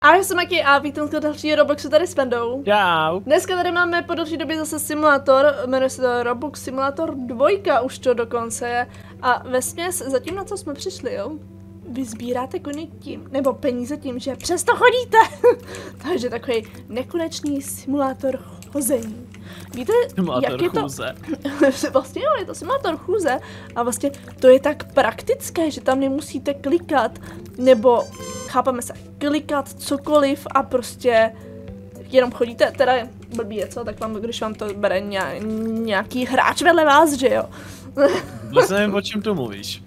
A já jsem Maki a vítám další Robloxu tady s Pendou. Čau. Dneska tady máme po delší době zase simulátor, jmenuje se to Roblox Simulator 2, už to dokonce je. A vesměs zatím na co jsme přišli, jo? Vy sbíráte koně tím, nebo peníze tím, že přesto chodíte. Takže takový nekonečný simulátor chození. Víte, simulátor jak je to? chůze. Vlastně jo, je to simulátor chůze a vlastně to je tak praktické, že tam nemusíte klikat, nebo chápeme se, klikat cokoliv a prostě jenom chodíte, teda blbý je co, tak vám, když vám to bere nějaký hráč vedle vás, že jo? Vůbec nevím, o čem tu mluvíš.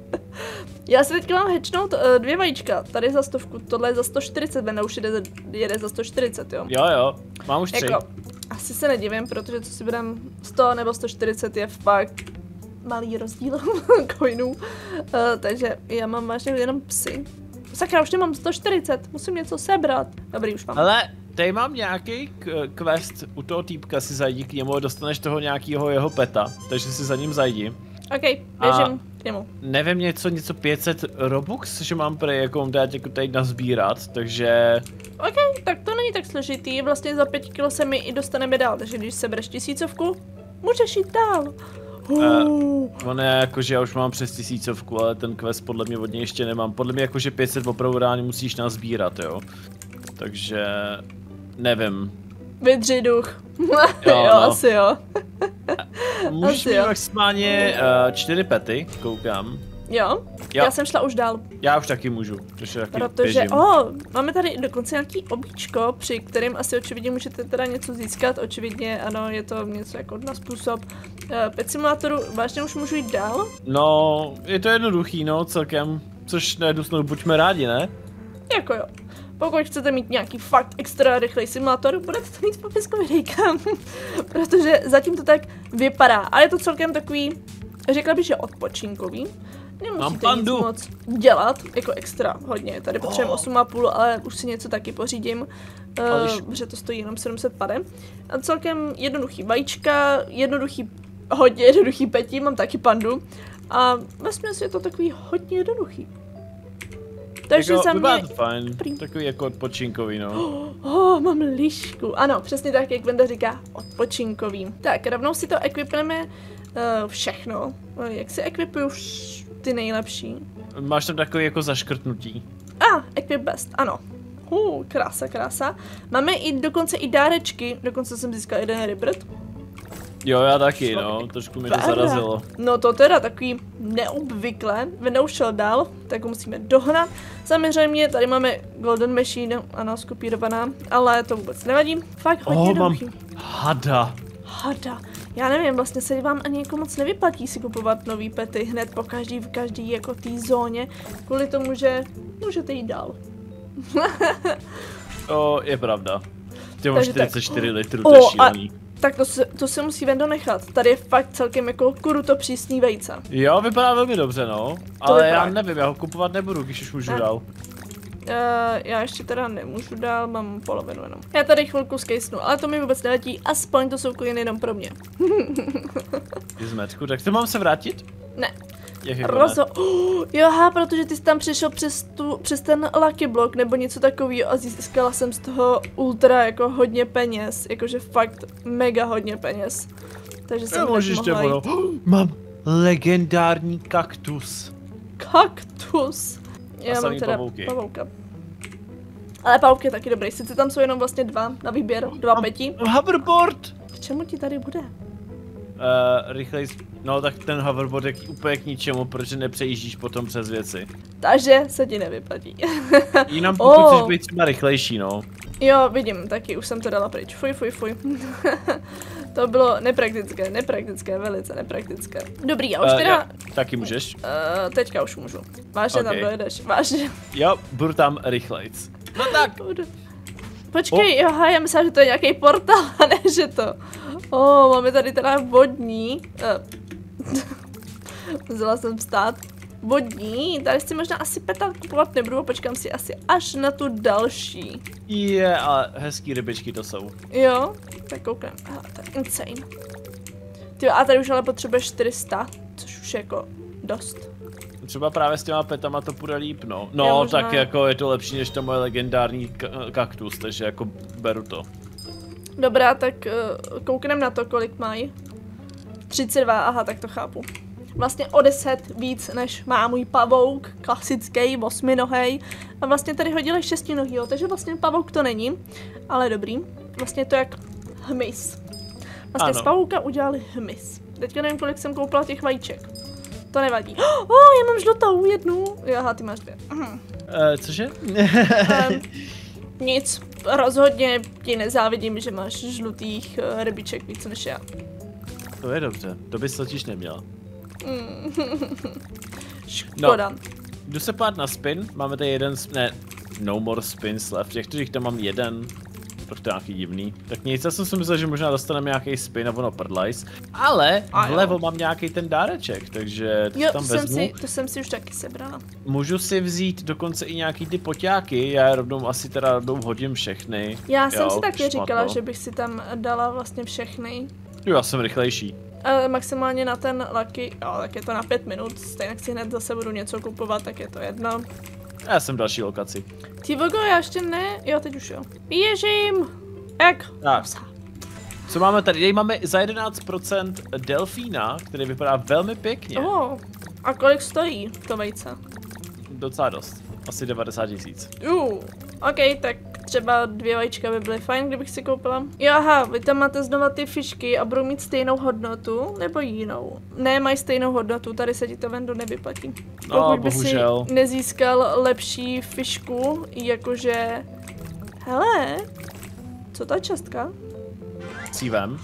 Já si teďka mám hečnout 2 vajíčka, tady za 100, tohle je za 140, Venda už jede za 140, jo? Jo, mám už 3. Jako, asi se nedivím, protože co si budem 100 nebo 140 je fakt malý rozdíl coinů, takže já mám vážně jenom psy. Sakra, už nemám 140, musím něco sebrat. Dobrý, už mám. Ale tady mám nějaký quest, u toho týpka si zajdi k němu a dostaneš toho nějakého jeho peta, takže si za ním zajdi. OK, běžím k němu. Nevím, něco 500 Robux, že mám prej jako dát jako tady nazbírat, takže... OK, tak to není tak složitý, vlastně za 5 kilo se mi i dostaneme dál, takže když sebereš 1000, můžeš jít dál. On je jako, že já už mám přes 1000, ale ten quest podle mě od něj ještě nemám. Podle mě jako, že 500 opravdu reálně musíš nazbírat, jo. Takže... nevím. Vydři duch. Jo, jo, no. asi jo. Můžeš asi mít jo. maximálně 4 pety, koukám. Jo? Já jsem šla už dál. Já už taky můžu, Protože, máme tady dokonce nějaký obíčko, při kterém asi očividně můžete teda něco získat, očividně ano, je to něco jako na způsob pet simulátoru, vážně už můžu jít dál? No, je to jednoduchý, no, celkem, což na jednu stranu buďme rádi, ne? Jako jo. Pokud chcete mít nějaký fakt extra rychlej simulátor, budete to mít v popisku videjka, protože zatím to tak vypadá, ale je to celkem takový, řekla bych, že odpočinkový. Nemusíte nic moc dělat, jako extra hodně, tady potřebujeme 8,5, ale už si něco taky pořídím, protože to stojí jenom 700 pade. A celkem jednoduchý vajíčka, hodně jednoduchý peti, mám taky pandu a vesměs je to takový hodně jednoduchý. Takže jako, za mě... to fajn, takový jako odpočinkový, no. Mám lišku, ano, přesně tak, jak Venda říká, odpočinkový. Tak, rovnou si to equipneme všechno, jak si equipuju ty nejlepší. Máš tam takový jako zaškrtnutí. Equip best, ano. Krása, krása. Máme dokonce i dárečky, dokonce jsem získal jeden rebirth. Jo, já taky, no, trošku mi to zarazilo. No to teda takový neobvyklé, Venda už šel dál, tak ho musíme dohnat. Samozřejmě tady máme Golden Machine, ano, skopírovaná, ale to vůbec nevadí. Fakt hodně mám hada. Hada. Já nevím, vlastně se vám ani jako moc nevyplatí si kupovat nový pety hned po v každý jako té zóně, kvůli tomu, že můžete jít dál. To je pravda. Ty mám 44 litrů, to je šílený. Tak to se musí Vendo nechat. Tady je fakt celkem jako kruto přísný vejce. Jo, vypadá velmi dobře, no. Ale já nevím, já ho kupovat nebudu, když už můžu dál. Já ještě teda nemůžu dál, mám polovinu jenom. Já tady chvilku skejsnu, ale to mi vůbec nevadí, aspoň to jsou koně jenom pro mě. Zmetku, tak to mám se vrátit? Ne. Jo, protože ty jsi tam přišel přes ten lucky block nebo něco takového a získala jsem z toho ultra jako hodně peněz, jakože fakt mega hodně peněz. Takže jsem mohla jít. Mám legendární kaktus. Kaktus? Já mám teda pavouka. Ale pavouk je taky dobrý, sice tam jsou jenom vlastně 2 na výběr, 2 peti. Hoverboard! K čemu ti tady bude? Rychlej, no tak ten hoverboard je úplně k ničemu, protože nepřejíždíš potom přes věci. Takže se ti nevyplatí. Jinam pokud chceš být třeba rychlejší, no. Jo, vidím, taky už jsem to dala pryč, fuj. To bylo nepraktické, velice nepraktické. Dobrý, a už teda... taky můžeš? Teďka už můžu. Vážně tam dojedeš, vážně. Jo, budu tam rychlejc. No tak. Počkej, já myslím, že to je nějaký portál, a ne, že to. Máme tady teda vodní. Musela jsem vstát. Vodní, tady si možná asi peta kupovat nebudu, počkám si asi až na tu další. Ale hezký rybičky to jsou. Jo, tak koukám, to je insane. Tyjo, a tady už ale potřebuješ 400, což už je jako dost. Třeba právě s těma petama to půjde líp, no. No, Jo, možná. tak jako je to lepší než to moje legendární kaktus, takže jako beru to. Dobrá, tak koukneme na to, kolik mají. 32, aha, tak to chápu. Vlastně o 10 víc, než má můj pavouk, klasický, 8nohej. A vlastně tady hodili 6nohýho, takže vlastně pavouk to není, ale dobrý. Vlastně je to jak hmyz. Vlastně Ano. z pavouka udělali hmyz. Teďka nevím, kolik jsem koupila těch vajíček. To nevadí. Já mám žlutou jednu. Aha, ty máš 2. Cože? Nic, rozhodně ti nezávidím, že máš žlutých rybiček víc než já. To je dobře, to bys totiž neměla. Škoda. No, jdu se pát na spin, máme tady jeden, no more spins left, těch, kterých tam mám jeden, trochu nějaký divný. Tak nic, já jsem si myslel, že možná dostaneme nějaký spin a ono prdlajs, ale vlevo mám nějaký ten dáreček, takže to tam vezmu. To jsem si už taky sebrala. Můžu si vzít dokonce i nějaký ty poťáky, já je rovnou asi teda rovnou hodím všechny. Já jsem si taky šmatno. říkala, že bych si tam dala vlastně všechny. Jo, já jsem rychlejší. Maximálně na ten Lucky, jo, tak je to na 5 minut, stejně si hned zase budu něco kupovat, tak je to jedno. Já jsem v další lokaci. Ty vogo, já ještě ne, jo, teď už jo. Běžím! Jak? Tak. Co máme tady? Tady máme za 11% delfína, který vypadá velmi pěkně. A kolik stojí to vejce? Docela dost. Asi 90 000. OK, tak třeba 2 vajíčka by byly fajn, kdybych si koupila. Jo, aha, vy tam máte znova ty fišky a budou mít stejnou hodnotu, nebo jinou? Ne, mají stejnou hodnotu, tady se ti to vendo nevyplatí. No, Pokud by bohužel. si nezískal lepší fišku, jakože... Hele, co ta častka? Cívem.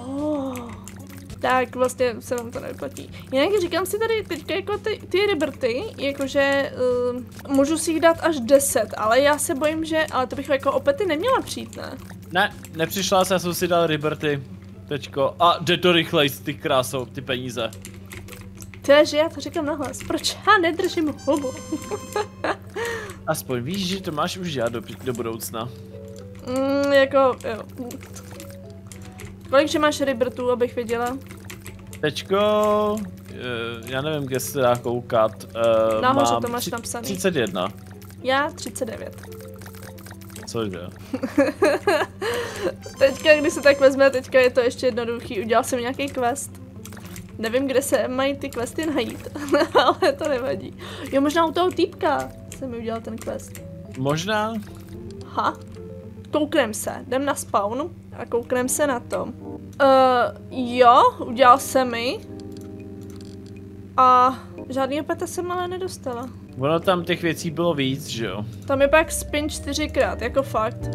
Tak vlastně se vám to nevyplatí. Jinak říkám si tady teďka jako ty rybrty, jakože můžu si jich dát až 10, ale já se bojím, že, ale to bych jako opět neměla přijít, ne? Ne, nepřišla se, já jsem si dal Liberty. Tečko. A jde to rychleji, ty krásou, ty peníze. To je, že já to říkám nahlas, proč já nedržím hubu? Aspoň víš, že to máš už dělat do budoucna. Jako, jo. Kolik že máš rybrtů, abych věděla? Tečko, já nevím, kde se dá koukat. Nahoře mám to máš napsaný. 31. Já 39. Cože? Teďka, když se tak vezme, teďka je to ještě jednoduchý, udělal jsem nějaký quest. Nevím, kde se mají ty questy najít, ale to nevadí. Jo, možná u toho týpka jsem mi udělal ten quest. Možná? Kouknem se, jdem na spawn a kouknem se na to. Jo, udělal jsem mi. A žádný peta jsem ale nedostala. Ono tam těch věcí bylo víc, že jo? Tam je pak spin 4krát, jako fakt.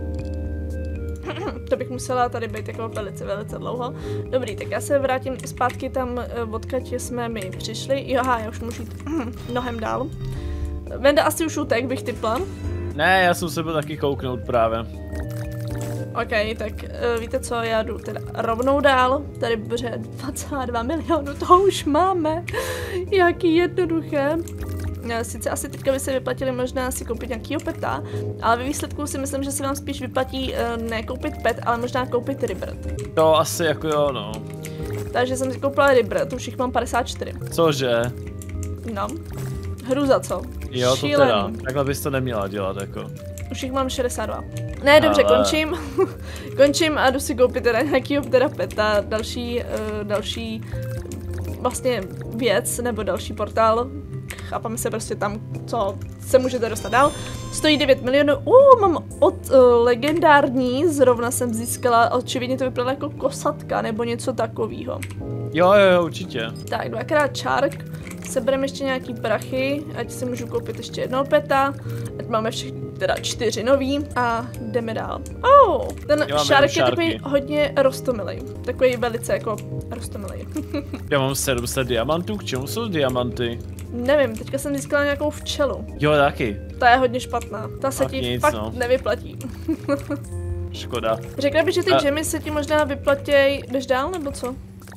To bych musela tady být jako velice dlouho. Dobrý, tak já se vrátím zpátky tam, odkud jsme my přišli. Jo, já už můžu jít mnohem dál. Venda asi už utek, bych typla. Ne, já jsem se byl taky kouknout právě. OK, tak víte co, já jdu teda rovnou dál. Tady bože 2,2 milionu, to už máme. Jaký jednoduché. Sice asi teďka by se vyplatili možná si koupit nějakýho peta, ale ve výsledku si myslím, že se vám spíš vyplatí ne koupit pet, ale možná koupit rybrt. To asi jako jo, no. Takže jsem si koupila rybrt, už jich mám 54. Cože? No. Hru za co? Jo, to Šílený. teda. Takhle bys to neměla dělat, jako. Už jich mám 62. Ne, dobře, Ale... končím. Končím a jdu si koupit teda nějakýho teda peta, další vlastně věc, nebo další portál. Chápeme se prostě tam, co se můžete dostat dál. Stojí 9 milionů. Mám od legendární, zrovna jsem získala, očividně to vypadalo jako kosatka, nebo něco takového. Jo, určitě. Tak, 2x čárk. Sebereme ještě nějaký prachy, ať si můžu koupit ještě jednoho peta. Ať máme teda 4 nový a jdeme dál. Ten šárek je takový hodně roztomilej. Takový velice jako roztomilej. Já mám 700 diamantů, k čemu jsou diamanty? Nevím, teďka jsem získala nějakou včelu. Jo, taky. Ta je hodně špatná. Ta se ti nic, fakt no. nevyplatí. Škoda. Řekla bych, že ty gemy se ti možná vyplatěj, jdeš dál nebo co?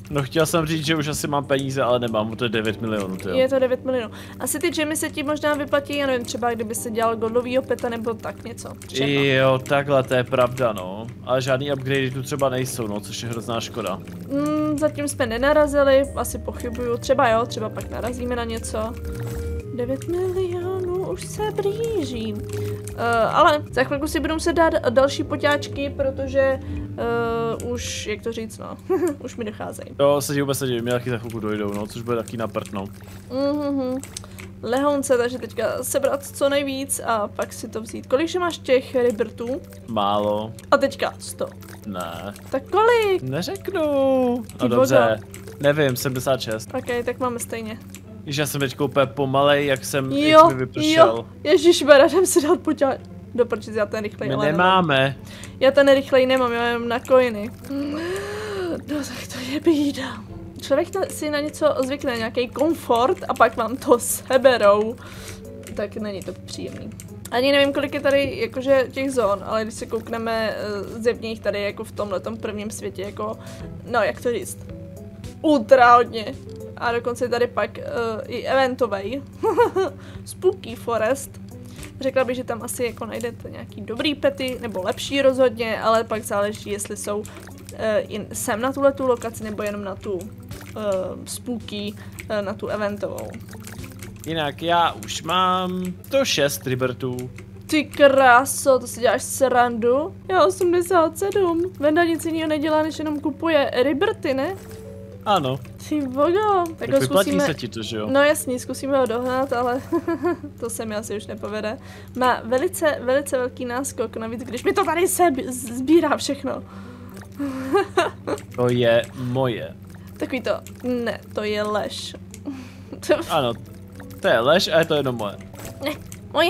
No chtěl jsem říct, že už asi mám peníze, ale nemám, to je 9 milionů, tyjo. Je to 9 milionů. Asi ty gemy se ti možná vyplatí, já nevím, třeba kdyby se dělal goldovýho peta nebo tak něco. Třeba. Jo, takhle, to je pravda, no. Ale žádný upgrade tu třeba nejsou, no, což je hrozná škoda. Zatím jsme nenarazili, asi pochybuju, třeba jo, třeba pak narazíme na něco. 9 milionů už se blíží. Ale za chvilku si budeme se dát další poťáčky, protože už, jak to říct, no, už mi docházejí. Jo, se ti vůbec nedivím, mě taky za chvilku dojdou, no, což bude taky na prd, no. Lehounce, takže teďka sebrat co nejvíc a pak si to vzít. Kolikže máš těch Ribertů? Málo. A teďka 100. Ne. Tak kolik? Neřeknu. No Ty dobře. Nevím, 76. Ok, tak máme stejně. Víš, já jsem teď úplně pomalej, jak mi vypršel. Jo, ježišmarja, jdem si dát poťáč. Doprčit, já ten rychlej, My ale nemáme. Já ten rychlej nemám, já mám na coiny. No tak to je bída. Člověk si na něco zvykne, nějaký komfort a pak vám to seberou. Tak není to příjemný. Ani nevím, kolik je tady jakože těch zón, ale když se koukneme zevnitř tady jako v tomhletom prvním světě, jako, no jak to říct, ultra hodně. A dokonce je tady pak i eventovej. Spooky Forest. Řekla bych, že tam asi jako najdete nějaký dobrý pety, nebo lepší rozhodně, ale pak záleží, jestli jsou sem na tuhletu lokaci, nebo jenom na tu spooky, na tu eventovou. Jinak já už mám 106 Ribertů. Ty kráso, to si děláš srandu? Já 87. Venda nic jiného nedělá, než jenom kupuje Riberty, ne? Ano. Ty vogo. Tak ho vyplatí se ti to, že jo? No jasně, zkusíme ho dohnat, ale to se mi asi už nepovede. Má velice, velice velký náskok, navíc když mi to tady sbírá všechno. To je moje. Takový to, ne, to je lež. Ano, to je lež a je to jenom moje. Ne, moje.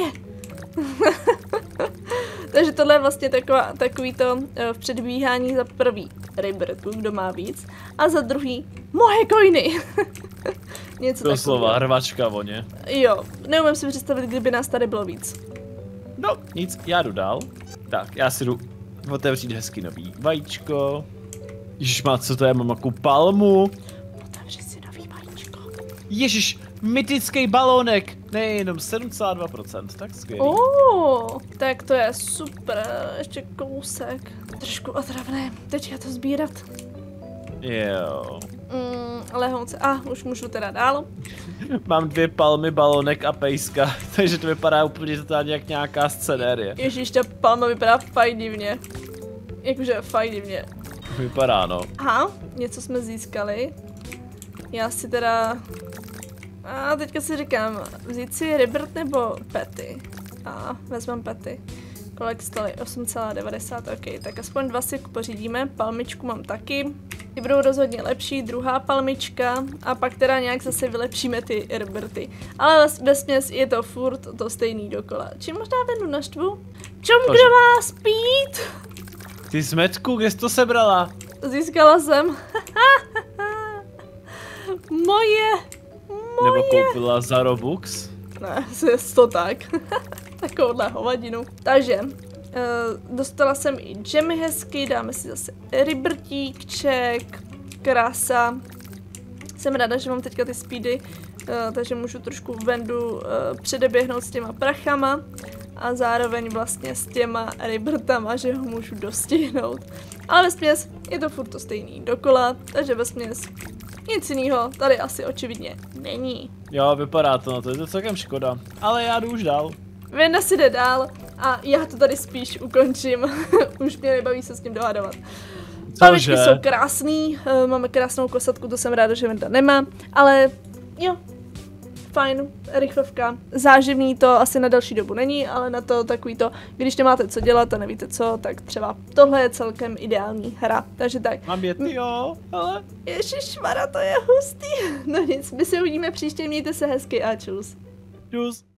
Takže tohle je vlastně takový to v předbíhání za prvý Ribertu, kdo má víc, a za druhý moje coiny. Něco takového. Doslova, hrvačka voně. Jo, neumím si představit, kdyby nás tady bylo víc. No, nic, já jdu dál. Tak, já si jdu otevřít hezky nový vajíčko. Ježišmá, co to je, mám jakou palmu. Otevři si nový vajíčko. Ježiš, mytický balónek. Nejenom 7,2%, tak skvělý. Tak to je super, ještě kousek. Trošku otravné, teďka to sbírat. Jo. Lehounce, už můžu teda dál. Mám 2 palmy, balónek a pejska, takže to vypadá úplně totálně jak nějaká scenérie. Ježíš, ta palma vypadá fajn divně. Jakože fajn divně. Vypadá, no. Aha, něco jsme získali. Já si teda... A teďka si říkám, vzít si Ribert nebo pety? A vezmeme pety. Kolik stojí? 8,90, ok, tak aspoň 2 si pořídíme, palmičku mám taky. Ty budou rozhodně lepší, druhá palmička a pak teda nějak zase vylepšíme ty Riberty. Ale vesměs je to furt to stejný dokola. Či možná Vendu naštvu? Čom, kdo má spít? Ty zmetku, kde jsi to sebrala? Získala jsem. Moje. Nebo koupila za Robux? Ne, to tak. Takovouhle hovadinu. Takže, dostala jsem i džemy hezky, dáme si zase Ribertíček, krása. Jsem ráda, že mám teďka ty speedy, takže můžu trošku Vendu předeběhnout s těma prachama a zároveň vlastně s těma Ribertama, že ho můžu dostihnout. Ale vesměs je to furt to stejný dokola, takže vesměs nic jiného tady asi očividně není. Jo, vypadá to, no to je to celkem škoda. Ale já jdu už dál. Venda si jde dál a já to tady spíš ukončím. Už mě nebaví se s ním dohadovat. Palmičky jsou krásný, máme krásnou kosatku, to jsem ráda, že Venda nemá, ale jo, fajn, rychlovka. Záživný to asi na další dobu není, ale na to takový to, když nemáte co dělat a nevíte co, tak třeba tohle je celkem ideální hra, takže tak. Mám jet, jo, ale... Ježišmara, to je hustý. No nic, my se uvidíme příště, mějte se hezky a čus. Čus.